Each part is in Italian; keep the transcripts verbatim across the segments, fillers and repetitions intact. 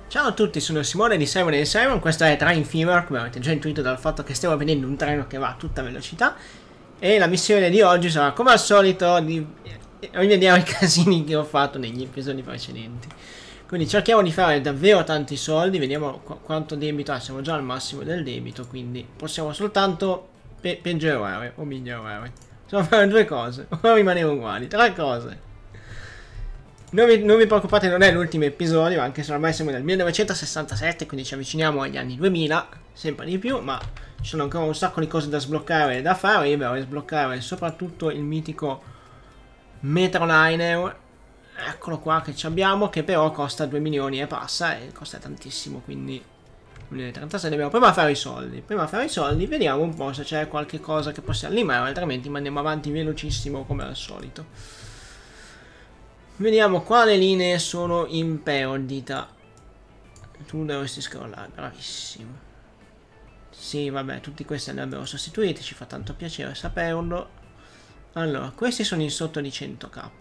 Ciao a tutti, sono Simone di Simon e Simon, questo è Train Fever, come avete già intuito dal fatto che stiamo vedendo un treno che va a tutta velocità. E la missione di oggi sarà, come al solito, di rimediare i casini che ho fatto negli episodi precedenti. Quindi cerchiamo di fare davvero tanti soldi, vediamo qu quanto debito ha, siamo già al massimo del debito, quindi possiamo soltanto pe peggiorare o migliorare. Possiamo fare due cose, o rimanere uguali, tre cose. Non vi, non vi preoccupate, non è l'ultimo episodio, anche se ormai siamo nel millenovecentosessantasette, quindi ci avviciniamo agli anni duemila, sempre di più, ma ci sono ancora un sacco di cose da sbloccare e da fare. Io vorrei sbloccare soprattutto il mitico Metroliner, eccolo qua che ci abbiamo, che però costa due milioni e passa, e costa tantissimo, quindi due milioni e trentasei, dobbiamo prima fare i soldi, prima fare i soldi, vediamo un po' se c'è qualche cosa che possiamo limare, altrimenti andiamo avanti velocissimo come al solito. Vediamo quale linee sono in perdita. Tu dovresti scrollare, bravissimo. Sì, vabbè, tutti questi andrebbero sostituiti, ci fa tanto piacere saperlo. Allora, questi sono in sotto di cento k.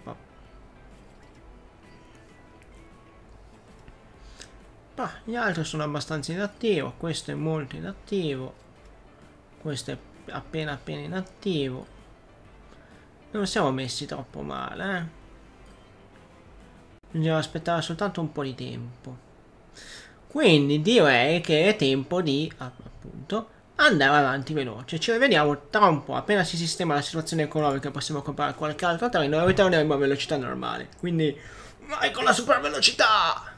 Ah, gli altri sono abbastanza inattivo, questo è molto inattivo. Questo è appena appena inattivo. Non siamo messi troppo male, eh. Bisogna aspettare soltanto un po' di tempo. Quindi direi che è tempo di, appunto, andare avanti veloce. Ci rivediamo tra un po'. Appena si sistema la situazione economica possiamo comprare qualche altro treno e ritorneremo a velocità normale. Quindi vai con la super velocità!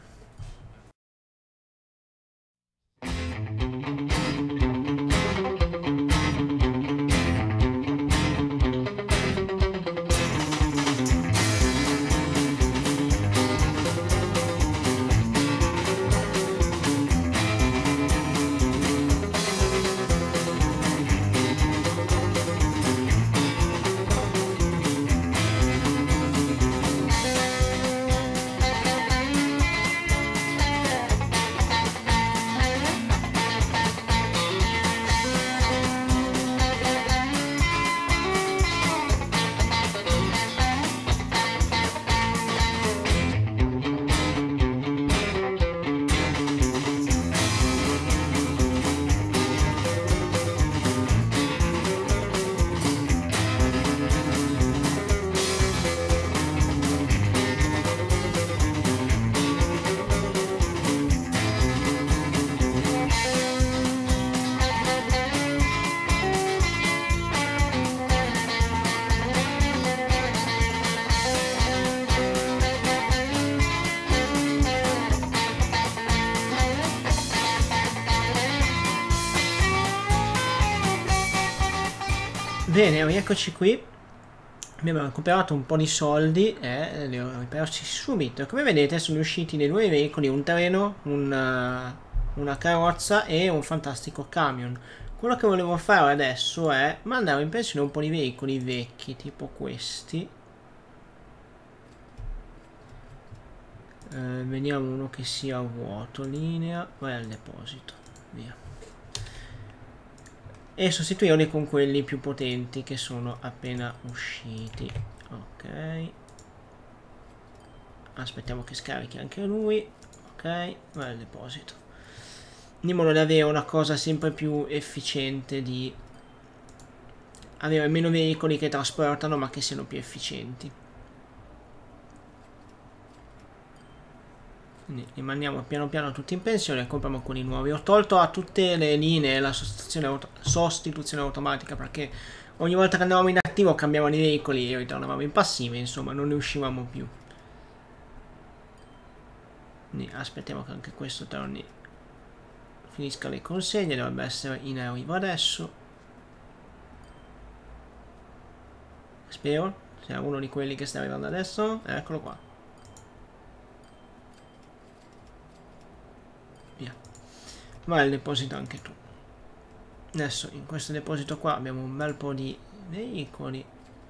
Bene, rieccoci qui. Abbiamo recuperato un po' di soldi e li ho ripersi subito. Come vedete sono usciti dei nuovi veicoli, un treno, una, una carrozza e un fantastico camion. Quello che volevo fare adesso è mandare in pensione un po' di veicoli vecchi, tipo questi. Eh, vediamo uno che sia vuoto, linea, vai al deposito, via. E sostituirli con quelli più potenti che sono appena usciti. Ok, aspettiamo che scarichi anche lui. Ok, vai al deposito, in modo da avere una cosa sempre più efficiente, di avere meno veicoli che trasportano ma che siano più efficienti. Quindi li mandiamo piano piano tutti in pensione e compriamo quelli nuovi. Ho tolto a tutte le linee la sostituzione, auto sostituzione automatica, perché ogni volta che andavamo in attivo cambiavano i veicoli e ritornavamo in passiva, insomma non ne uscivamo più. Quindi aspettiamo che anche questo torni, finisca le consegne, dovrebbe essere in arrivo adesso. Spero sia uno di quelli che sta arrivando adesso. Eccolo qua. Vai al deposito anche tu. Adesso in questo deposito qua abbiamo un bel po' di veicoli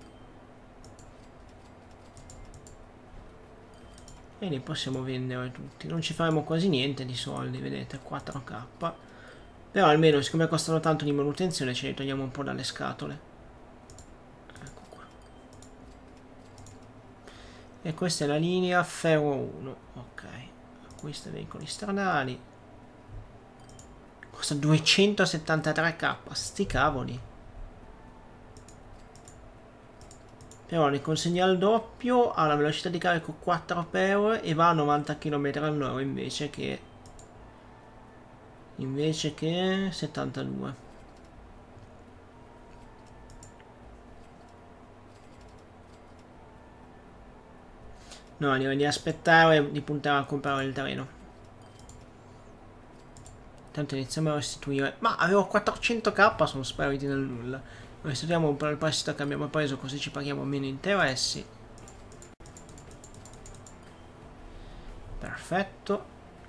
e li possiamo vendere tutti. Non ci faremo quasi niente di soldi, vedete, quattro k, però almeno siccome costano tanto di manutenzione ce li togliamo un po' dalle scatole. Ecco qua. E questa è la linea ferro uno. Ok, acquista veicoli stradali. Costa duecentosettantatré k, sti cavoli. Però ne consegna al doppio, ha la velocità di carico quattro per e va a novanta chilometri all'ora invece che invece che settantadue. No, direi di aspettare e di puntare a comprare il treno. Intanto iniziamo a restituire. Ma avevo quattrocento k, sono spariti nel nulla. Restituiamo un po' il prestito che abbiamo preso, così ci paghiamo meno interessi. Perfetto.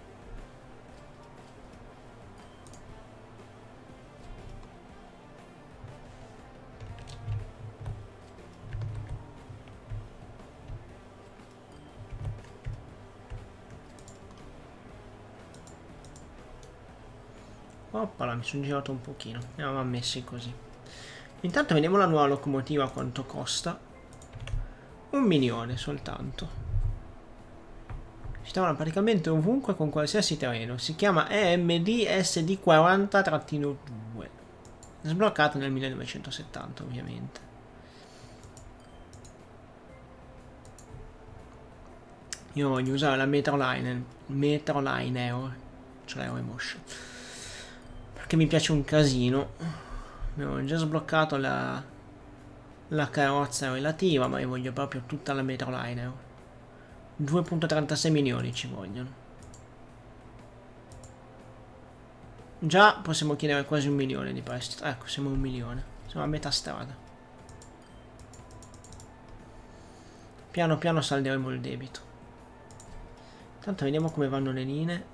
Oppala, mi sono girato un pochino. Ne avevamo messi così. Intanto vediamo la nuova locomotiva quanto costa. Un milione soltanto. Si trova praticamente ovunque con qualsiasi treno. Si chiama E M D S D quaranta due. Sbloccato nel millenovecentosettanta ovviamente. Io voglio usare la Metroliner. Metroliner. Cioè la Emotion. Perché mi piace un casino. Abbiamo già sbloccato la, la carrozza relativa, ma io voglio proprio tutta la Metroliner. due virgola trentasei milioni ci vogliono. Già possiamo chiedere quasi un milione di prestito. Ecco, siamo a un milione. Siamo a metà strada. Piano piano salderemo il debito. Intanto vediamo come vanno le linee.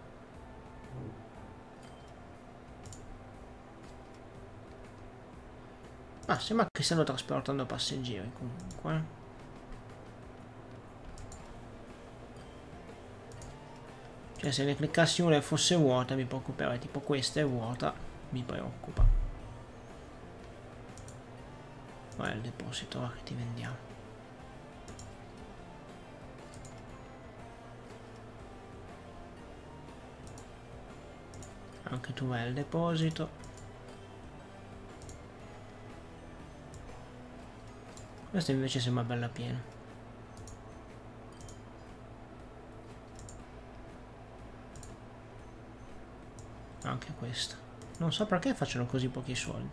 Ah, sembra che stiano trasportando passeggeri comunque. Cioè se ne cliccassi una e fosse vuota mi preoccuperei. Tipo questa è vuota, mi preoccupa. Vai al deposito, va che ti vendiamo. Anche tu vai al deposito. Questa invece sembra bella piena. Anche questa. Non so perché facciano così pochi soldi.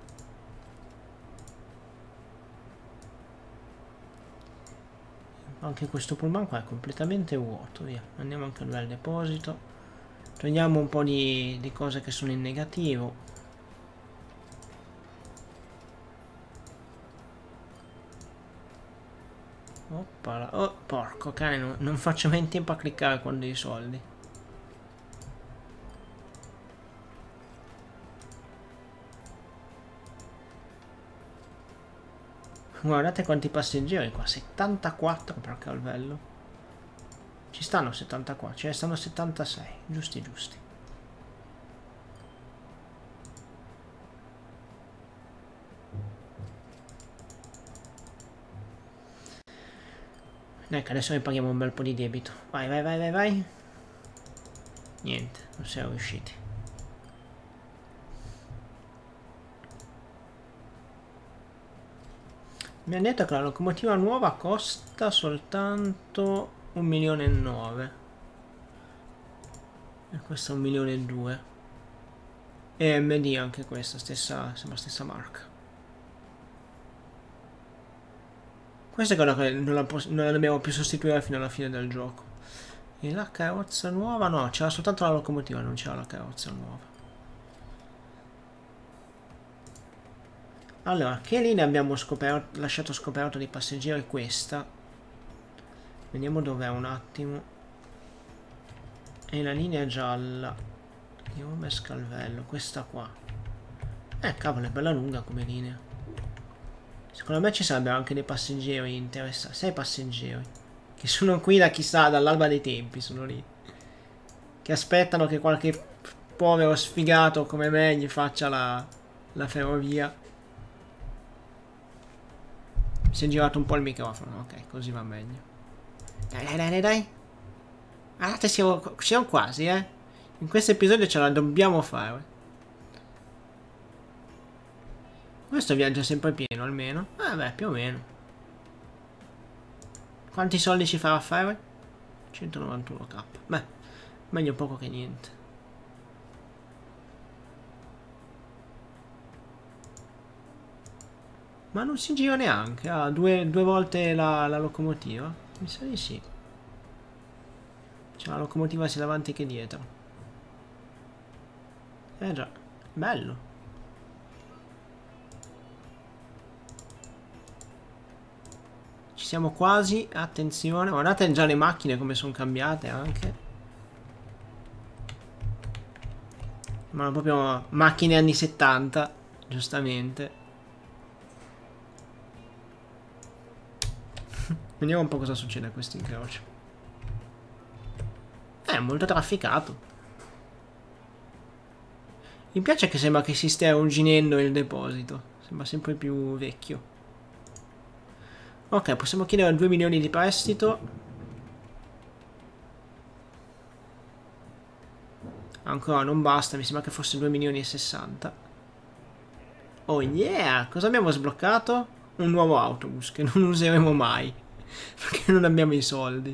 Anche questo pullman qua è completamente vuoto. Via. Andiamo anche al deposito. Togliamo un po' di, di cose che sono in negativo. Oppala. Oh, porco cane, non, non faccio mai in tempo a cliccare con dei soldi. Guardate quanti passeggeri qua, settantaquattro per calvello. Ci stanno settantaquattro, ce ne stanno settantasei, giusti giusti. Ecco, adesso ne paghiamo un bel po' di debito. Vai, vai, vai, vai, vai. Niente, non siamo riusciti. Mi hanno detto che la locomotiva nuova costa soltanto un milione e nove. E questa un milione e due. E M D anche questa, stessa, sembra stessa marca. Questa è quella che non la, non la dobbiamo più sostituire fino alla fine del gioco. E la carrozza nuova? No, c'era soltanto la locomotiva, non c'era la carrozza nuova. Allora, che linea abbiamo scoperto, lasciato scoperto dei passeggeri? Questa. Vediamo dov'è un attimo. E la linea gialla. Di Roma e Scalvello, questa qua. Eh, cavolo, è bella lunga come linea. Secondo me ci sarebbero anche dei passeggeri interessanti. Sei passeggeri. Che sono qui da chissà, dall'alba dei tempi, sono lì. Che aspettano che qualche povero sfigato come me gli faccia la, la ferrovia. Mi si è girato un po' il microfono, ok, così va meglio. Dai, dai, dai, dai, dai. Guardate, siamo, siamo quasi, eh. In questo episodio ce la dobbiamo fare. Questo viaggio è sempre pieno, almeno. Eh beh, più o meno. Quanti soldi ci farà fare? centonovantuno k. Beh, meglio poco che niente. Ma non si gira neanche. Ha ah, due, due volte la, la locomotiva. Mi sa di sì. C'è la locomotiva sia davanti che dietro. Eh già, bello. Ci siamo quasi, attenzione. Guardate già le macchine come sono cambiate anche. Ma proprio macchine anni settanta, giustamente. Vediamo un po' cosa succede a questo incrocio. È molto trafficato. Mi piace che sembra che si stia arrugginendo il deposito. Sembra sempre più vecchio. Ok, possiamo chiedere due milioni di prestito. Ancora non basta, mi sembra che fosse due milioni e sessanta. Oh yeah! Cosa abbiamo sbloccato? Un nuovo autobus che non useremo mai. Perché non abbiamo i soldi.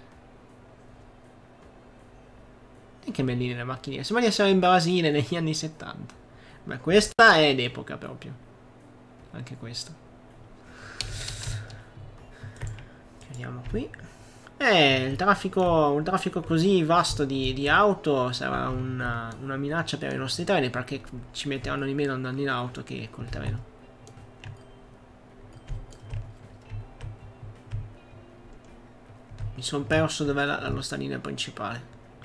E che belline le macchine. Sembra di essere in Brasile negli anni settanta. Beh, questa è d'epoca proprio. Anche questa. Chiudiamo qui. Eh, il traffico, un traffico così vasto di, di auto sarà una, una minaccia per i nostri treni, perché ci metteranno di meno andando in auto che col treno. Mi sono perso dov'è la, la stradina principale.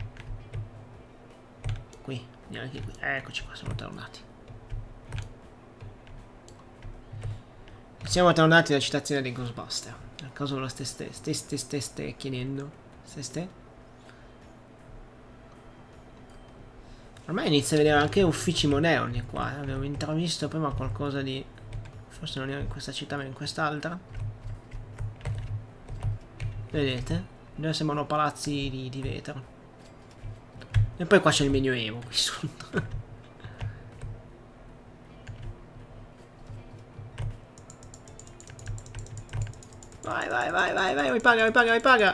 Qui, neanche qui. Eccoci qua, siamo tornati. Siamo tornati dalla citazione dei Ghostbuster. A caso lo steste, steste, steste chiedendo. Steste? Ormai inizio a vedere anche uffici moderni qua. Eh. Avevo intravisto prima qualcosa di... Forse non era in questa città ma in quest'altra. Vedete? Già sembrano palazzi di, di vetro. E poi qua c'è il Medioevo qui sotto. Vai, vai, vai, vai, vai, ripaga, ripaga, ripaga.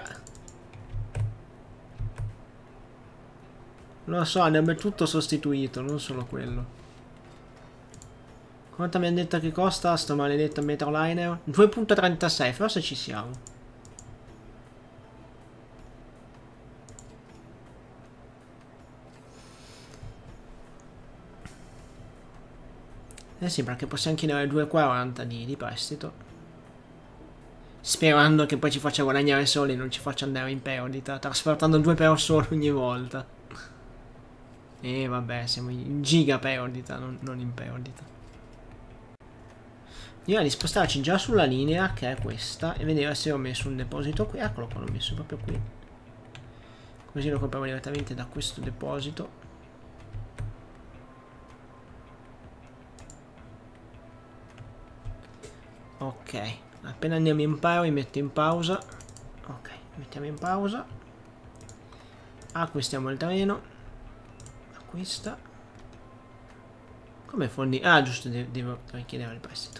Lo so, andrebbe tutto sostituito, non solo quello. Quanto mi hanno detto che costa sto maledetto Metroliner? due virgola trentasei, forse ci siamo. Eh sì, perché possiamo chiedere due virgola quaranta di, di prestito. Sperando che poi ci faccia guadagnare soldi e non ci faccia andare in perdita, trasportando due persone ogni volta. E vabbè, siamo in giga perdita, non, non in perdita. Direi di spostarci già sulla linea, che è questa, e vedere se ho messo un deposito qui. Eccolo qua, l'ho messo proprio qui. Così lo compriamo direttamente da questo deposito. Ok. Appena andiamo in paro, mi metto in pausa. Ok, mettiamo in pausa. Acquistiamo il treno. Acquista. Come fondi? Ah, giusto, devo, devo richiedere il prestito.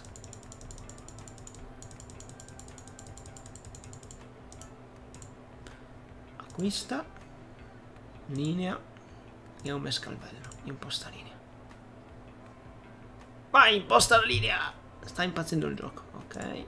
Acquista. Linea. E un mescalvello. Imposta linea. Vai, imposta la linea! Sta impazzendo il gioco, ok.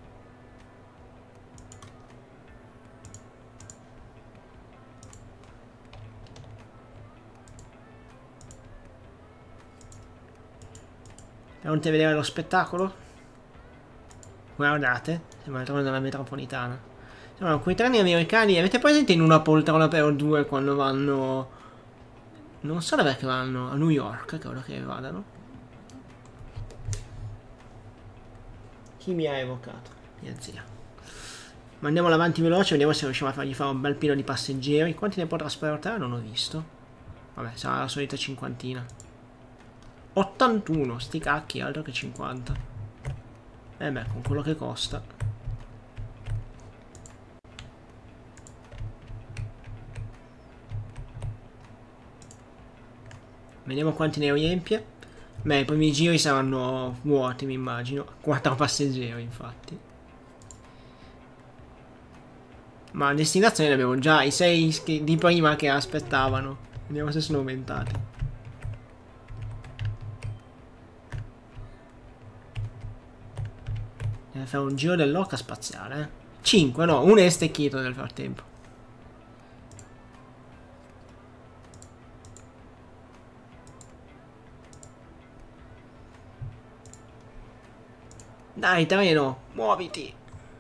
Pronti a vedere lo spettacolo? Guardate, sembra il treno della metropolitana. Sembrano quei treni americani. Avete presente in una poltrona per due quando vanno... Non so dov'è che vanno, a New York, credo che vadano. Chi mi ha evocato? Mia zia. Ma andiamo avanti veloce, vediamo se riusciamo a fargli fare un bel pieno di passeggeri. Quanti ne può trasportare? Non ho visto. Vabbè, sarà la solita cinquantina. ottantuno, sti cacchi, altro che cinquanta. Eh beh, con quello che costa. Vediamo quanti ne riempie. Beh, i primi giri saranno vuoti, mi immagino. Quattro passeggeri, infatti. Ma a destinazione abbiamo già i sei di prima che aspettavano. Vediamo se sono aumentati. Deve fare un giro dell'orca spaziale, eh. cinque, no, uno è stecchito nel frattempo. Dai, treno, muoviti.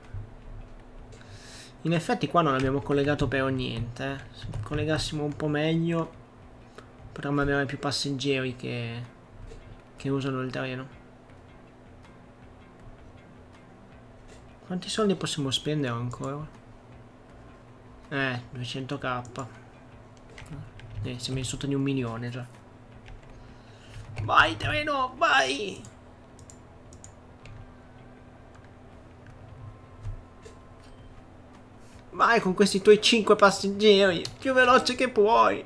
In effetti qua non abbiamo collegato per niente, eh. Se collegassimo un po' meglio potremmo avere più passeggeri che, che usano il treno. Quanti soldi possiamo spendere ancora? Eh, duecento k. Eh, siamo sotto di un milione già. Vai treno, vai! Vai con questi tuoi cinque passeggeri, più veloce che puoi.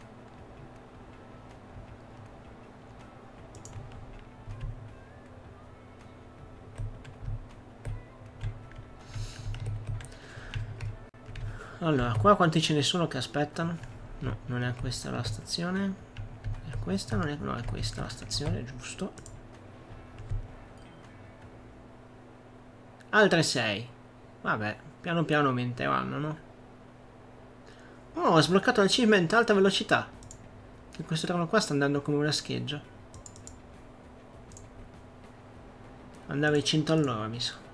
Allora, qua quanti ce ne sono che aspettano? No, non è questa la stazione. È questa, non è, no, è questa la stazione, giusto. Altre sei. Vabbè, piano piano aumenteranno, no? Oh, ho sbloccato l'achievement alta velocità. Che questo treno qua sta andando come una scheggia. Andava ai cento all'ora, mi sa.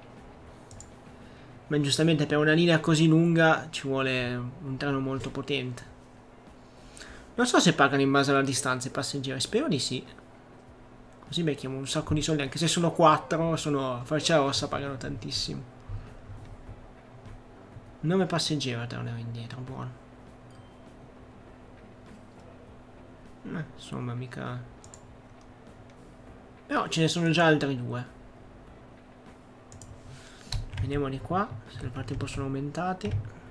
Ma giustamente per una linea così lunga ci vuole un treno molto potente. Non so se pagano in base alla distanza i passeggeri, spero di sì. Così becchiamo un sacco di soldi, anche se sono quattro, sono Freccia Rossa, pagano tantissimo. nove passeggeri a tornare indietro, buono. Eh, insomma, mica... Però ce ne sono già altri due. Vediamo di qua, se nel frattempo sono aumentati.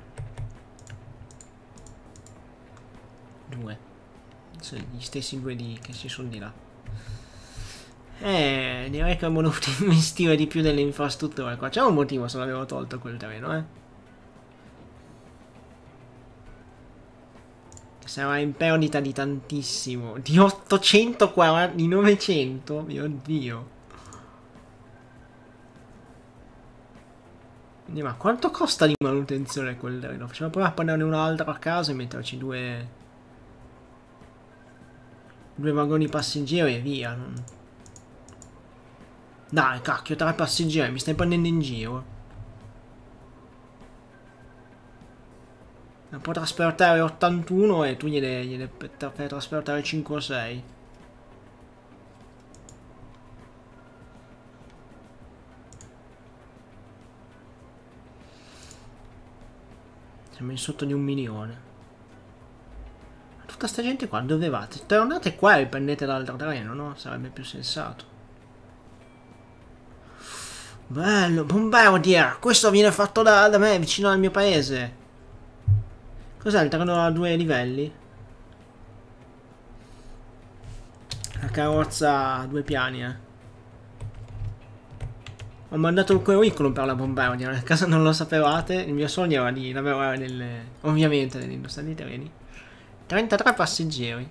Due. Sono gli stessi due di, che ci sono di là. Eh, direi che avremmo dovuto investire di più nelle infrastrutture qua. C'è un motivo se l'avevo tolto quel treno, eh. Sarà in perdita di tantissimo. Di ottocentoquaranta, di novecento? Mio Dio. Quindi, ma quanto costa di manutenzione quel treno? Facciamo provare a prenderne un altro a casa e metterci due... Due vagoni passeggeri e via. Non... Dai, cacchio, tre passeggeri, mi stai prendendo in giro. Ne può trasportare ottantuno e tu gliene, gliene fai trasportare cinque o sei. Siamo in sotto di un milione. Ma tutta sta gente qua, dove vate? Tornate qua e prendete l'altro treno, no? Sarebbe più sensato. Bello, Bombardier! Questo viene fatto da, da me, vicino al mio paese. Cos'è il treno a due livelli? La carrozza a due piani, eh. Ho mandato il curriculum per la Bombardier, nel caso non lo sapevate, il mio sogno era di lavorare nelle... ovviamente nell'industria dei treni. trentatré passeggeri.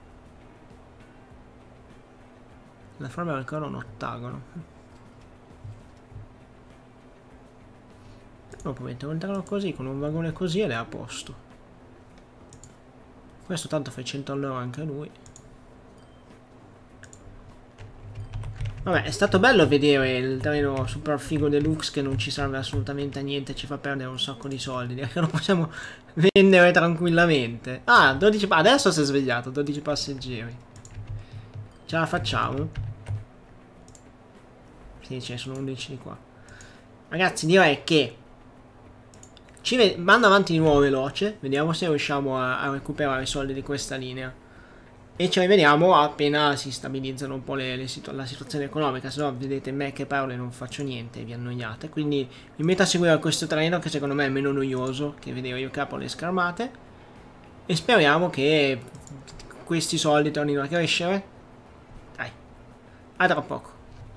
La forma è ancora un ottagono. Dopo mettere un treno così, con un vagone così ed è a posto. Questo tanto fa cento all'ora anche lui. Vabbè, è stato bello vedere il treno super figo deluxe che non ci serve assolutamente a niente, ci fa perdere un sacco di soldi, che lo possiamo vendere tranquillamente. Ah, dodici, adesso si è svegliato, dodici passeggeri. Ce la facciamo? Sì, ce ne sono undici di qua. Ragazzi, direi che ci mando avanti di nuovo veloce, vediamo se riusciamo a, a recuperare i soldi di questa linea. E ci rivediamo appena si stabilizzano un po' le, le situ la situazione economica, se no vedete me che parlo e non faccio niente e vi annoiate. Quindi vi metto a seguire questo treno che secondo me è meno noioso che vedere io che apro le schermate. E speriamo che questi soldi tornino a crescere. Dai, a tra poco.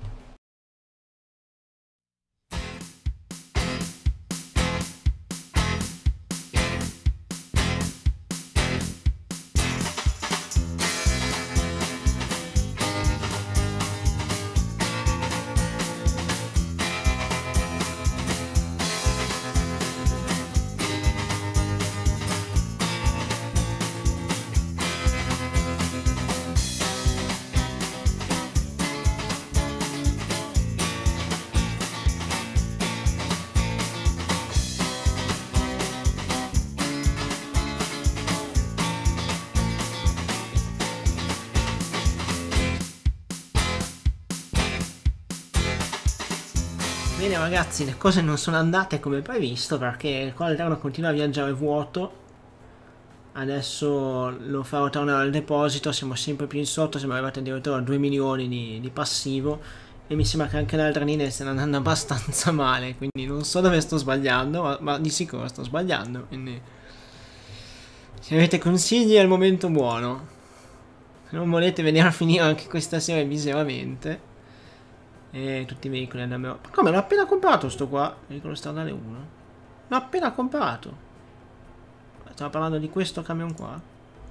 Bene ragazzi, le cose non sono andate come previsto perché qua il treno continua a viaggiare vuoto. Adesso lo farò tornare al deposito, siamo sempre più in sotto, siamo arrivati addirittura a due milioni di, di passivo e mi sembra che anche le altre linee stiano andando abbastanza male, quindi non so dove sto sbagliando, ma, ma di sicuro sto sbagliando, quindi se avete consigli è il momento buono. Se non volete venire a finire anche questa serie miseramente. E tutti i veicoli andiamo. Come? L'ho appena comprato sto qua? Veicolo stradale uno. L'ho appena comprato. Stavo parlando di questo camion qua.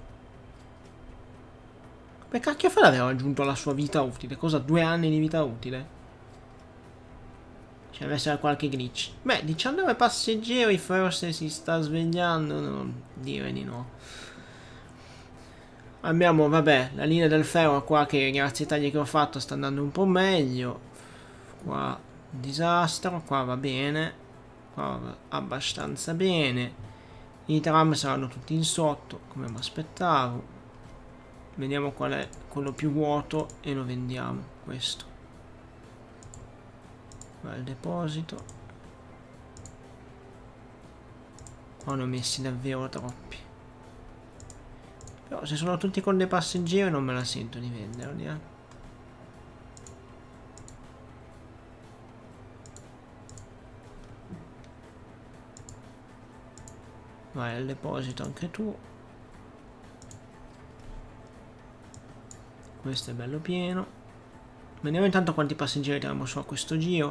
Come cacchio fa ad aver raggiunto la sua vita utile? Cosa? Due anni di vita utile? Ci deve essere qualche glitch. Beh, diciannove passeggeri, forse si sta svegliando. Non dire di no. Abbiamo, vabbè, la linea del ferro qua che grazie ai tagli che ho fatto sta andando un po' meglio. Qua disastro, qua va bene, qua va abbastanza bene. I tram saranno tutti in sotto, come mi aspettavo. Vediamo qual è quello più vuoto e lo vendiamo, questo. Qua il deposito. Qua ne ho messi davvero troppi. Però se sono tutti con dei passeggeri non me la sento di venderli, eh. Vai al deposito anche tu. Questo è bello pieno. Vediamo intanto quanti passeggeri tiriamo su a questo giro.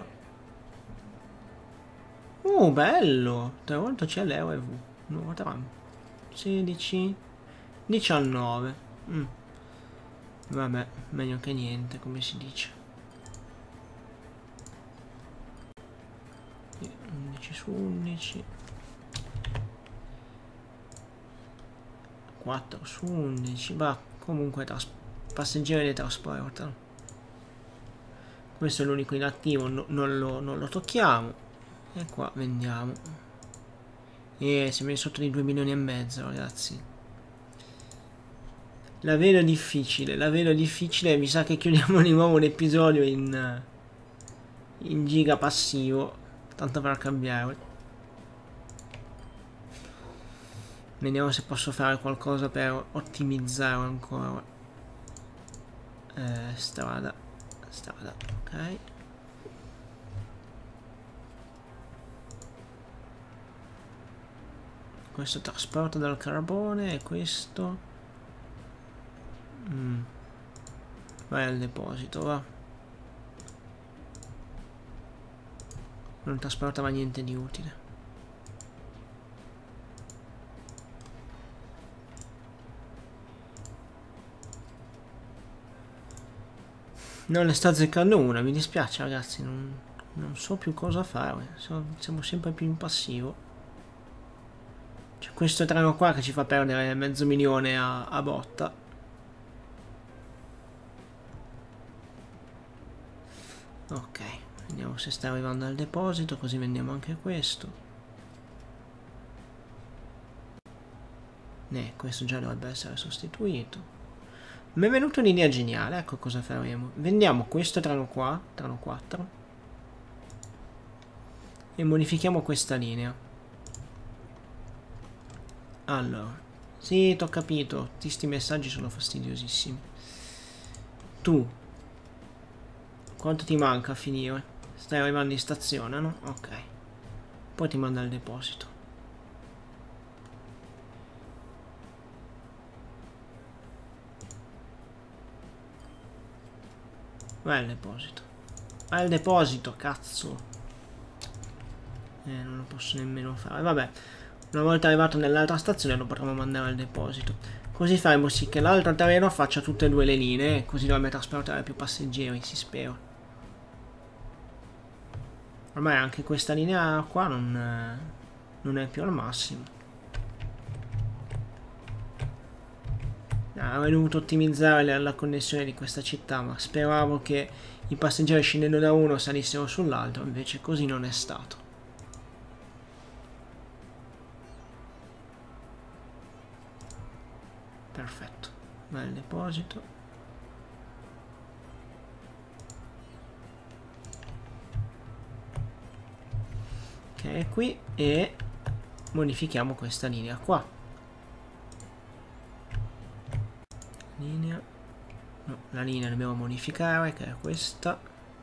Uh, bello! tre volte C L E V. Nuovo tram. sedici. diciannove. Mm. Vabbè, meglio che niente, come si dice. undici su undici. quattro su undici. Bah, comunque passeggeri di trasporto. Questo è l'unico inattivo, no, non, lo, non lo tocchiamo. E qua vendiamo. E siamo sotto di due milioni e mezzo, ragazzi. La vedo difficile, la vedo difficile. Mi sa che chiudiamo di nuovo l'episodio in, in giga passivo. Tanto per cambiare. Vediamo se posso fare qualcosa per ottimizzare ancora. Eh, strada. Strada, ok. Questo trasporto del carbone e questo. Mm. Vai al deposito, va. Non trasportava niente di utile. Non ne sta azzeccando una, mi dispiace ragazzi, non, non so più cosa fare, siamo, siamo sempre più in passivo. C'è questo treno qua che ci fa perdere mezzo milione a, a botta. Ok, vediamo se sta arrivando al deposito, così vendiamo anche questo. Ne, questo già dovrebbe essere sostituito. Mi è venuta un'idea geniale, ecco cosa faremo. Vendiamo questo treno qua, treno quattro, e modifichiamo questa linea. Allora, sì, t'ho capito, tutti sti messaggi sono fastidiosissimi. Tu, quanto ti manca a finire? Stai arrivando in stazione, no? Ok. Poi ti manda al deposito. Vai al deposito. Vai al deposito, cazzo. Eh, non lo posso nemmeno fare. Vabbè, una volta arrivato nell'altra stazione lo potremo mandare al deposito. Così faremo sì che l'altro treno faccia tutte e due le linee, così dovrebbe trasportare più passeggeri, si spera. Ormai anche questa linea qua non, non è più al massimo. Avrei dovuto ottimizzare la, la connessione di questa città, ma speravo che i passeggeri scendendo da uno salissero sull'altro, invece così non è stato. Perfetto, va al deposito. Ok, è qui e modifichiamo questa linea qua. Linea, no, la linea dobbiamo modificare, che è questa.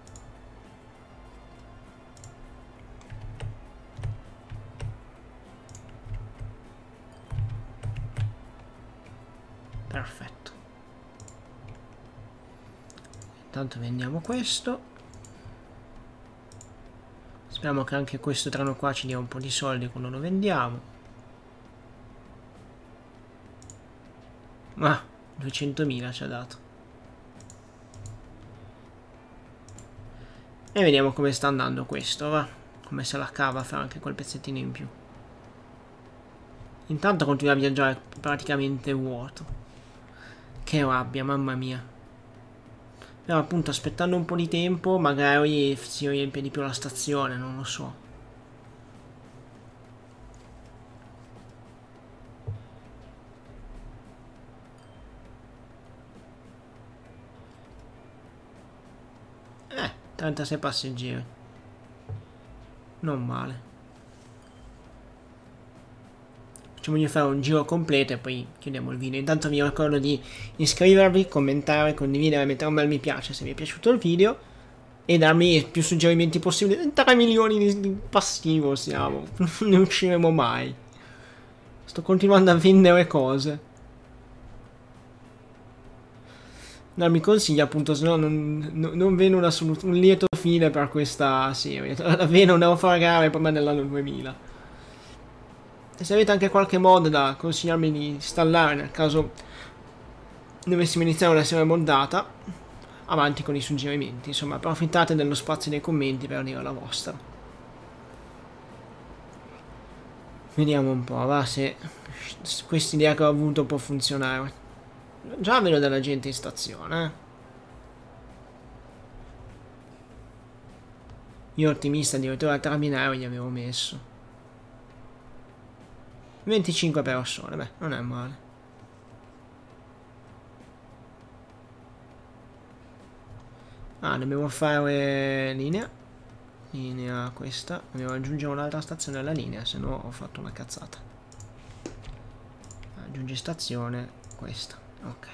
Perfetto. Intanto vendiamo questo. Speriamo che anche questo treno qua ci dia un po' di soldi quando lo vendiamo. Ma duecentomila ci ha dato. E vediamo come sta andando questo, va. Come se la cava a fare anche quel pezzettino in più. Intanto continua a viaggiare praticamente vuoto. Che rabbia, mamma mia. Però appunto aspettando un po' di tempo magari si riempie di più la stazione, non lo so. trentasei passeggeri. Non male. Facciamogli fare un giro completo e poi chiudiamo il video. Intanto vi ricordo di iscrivervi, commentare, condividere, mettere un bel mi piace se vi è piaciuto il video e darmi più suggerimenti possibili. tre milioni di, di passivo siamo. Non ne usciremo mai. Sto continuando a vendere cose. Darmi consigli appunto, se no non, non, non vedo una un lieto fine per questa serie. Davvero devo fare gare prima dell'anno duemila. E se avete anche qualche mod da consigliarmi di installare nel caso dovessimo iniziare una serie moddata, avanti con i suggerimenti. Insomma, approfittate dello spazio nei commenti per dire la vostra. Vediamo un po', va, se questa idea che ho avuto può funzionare. Già vedo della gente in stazione, eh. Io ottimista addirittura al terminale gli avevo messo venticinque persone, beh, non è male. Ah, dobbiamo fare linea. Linea questa. Dobbiamo aggiungere un'altra stazione alla linea, se no ho fatto una cazzata. Aggiungi stazione questa. Ok.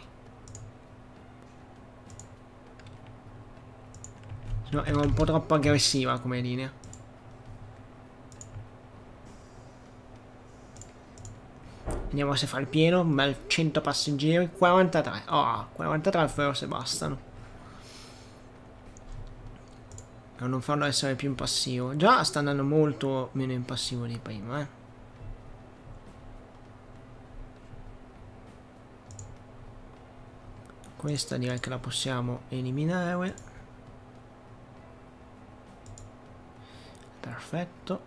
No, era un po' troppo aggressiva come linea. Vediamo se fa il pieno. Un bel cento passeggeri. quarantatré. Oh, quarantatré forse bastano. Per non farlo essere più in passivo. Già sta andando molto meno in passivo di prima, eh. Questa direi che la possiamo eliminare. Perfetto.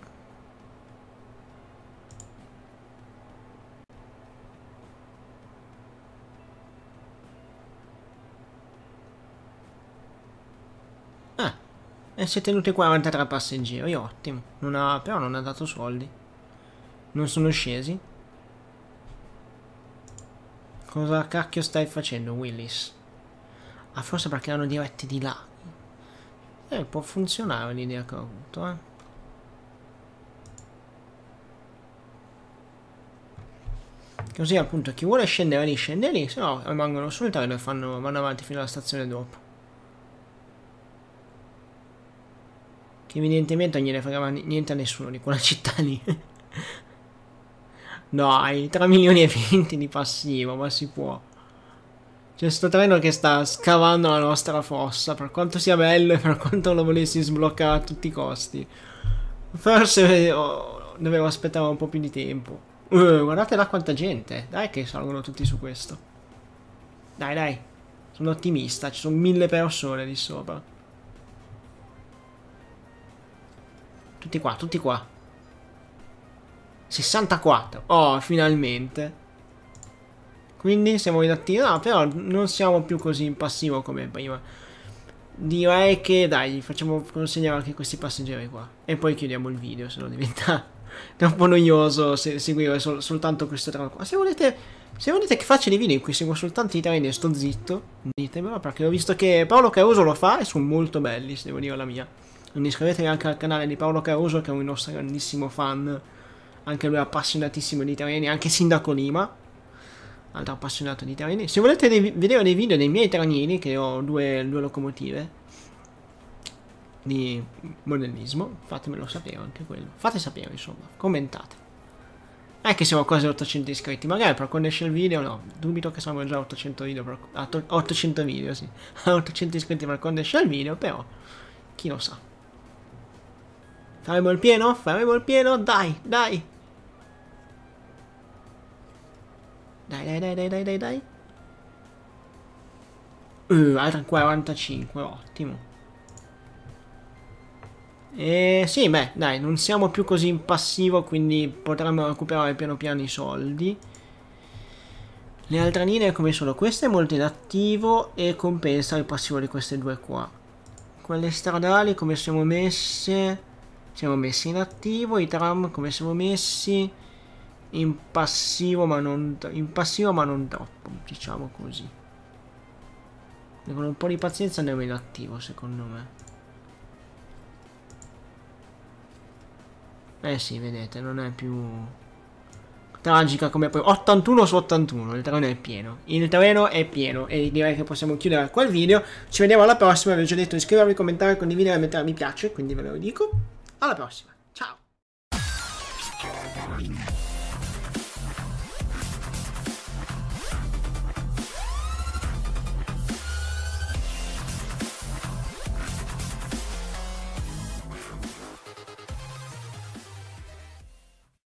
Ah, e si è tenuto quarantatré passeggeri, ottimo. Non ha, però non ha dato soldi. Non sono scesi. Cosa cacchio stai facendo, Willis? Ah, forse perché erano diretti di là. Eh, può funzionare l'idea che ho avuto, eh. Così appunto chi vuole scendere lì scende lì, se no rimangono sul treno e fanno, vanno avanti fino alla stazione dopo. Che evidentemente non gliene fregava niente a nessuno di quella città lì. No, hai tre milioni e venti di passivo, ma si può. C'è sto treno che sta scavando la nostra fossa, per quanto sia bello e per quanto lo volessi sbloccare a tutti i costi. Forse oh, dovevo aspettare un po' più di tempo. Uh, guardate là quanta gente. Dai che salgono tutti su questo. Dai, dai. Sono ottimista, ci sono mille persone lì sopra. Tutti qua, tutti qua. sessantaquattro. Oh, finalmente. Quindi siamo inattivi. No, però non siamo più così in passivo come prima. Direi che dai, facciamo consegnare anche questi passeggeri qua. E poi chiudiamo il video, se no diventa troppo noioso se seguire sol soltanto questo treno qua. Se volete, se volete che faccia dei video in cui seguo soltanto i treni e sto zitto, ditemelo, perché ho visto che Paolo Caruso lo fa e sono molto belli, se devo dire la mia. Quindi iscrivetevi anche al canale di Paolo Caruso, che è un nostro grandissimo fan. Anche lui è appassionatissimo di treni, anche Sindaco Lima, altro appassionato di treni. Se volete dei, vedere dei video dei miei trenini, che ho due, due locomotive di modellismo, fatemelo sapere anche quello. Fate sapere, insomma, commentate. È che siamo quasi ottocento iscritti, magari per quando esce il video, no, dubito che siamo già ottocento video, per, ah, ottocento video, sì. ottocento iscritti per quando esce il video, però, chi lo sa. Faremo il pieno? Faremo il pieno? Dai, dai! Dai, dai, dai, dai, dai, dai, dai. Uh, altri quarantacinque, ottimo. E sì, beh, dai, non siamo più così in passivo, quindi potremmo recuperare piano piano i soldi. Le altre linee come sono? Questa è molto inattivo e compensa il passivo di queste due qua. Quelle stradali come siamo messe? Siamo messi in attivo. I tram come siamo messi? In passivo ma non, in passivo ma non troppo, diciamo così. E con un po' di pazienza andiamo in attivo, secondo me. Eh sì, vedete, non è più tragica come poi. ottantuno su ottantuno, il treno è pieno. Il treno è pieno e direi che possiamo chiudere qua il video. Ci vediamo alla prossima, vi ho già detto di iscrivervi, commentare, condividere e mettere mi piace, quindi ve lo dico. Alla prossima, ciao!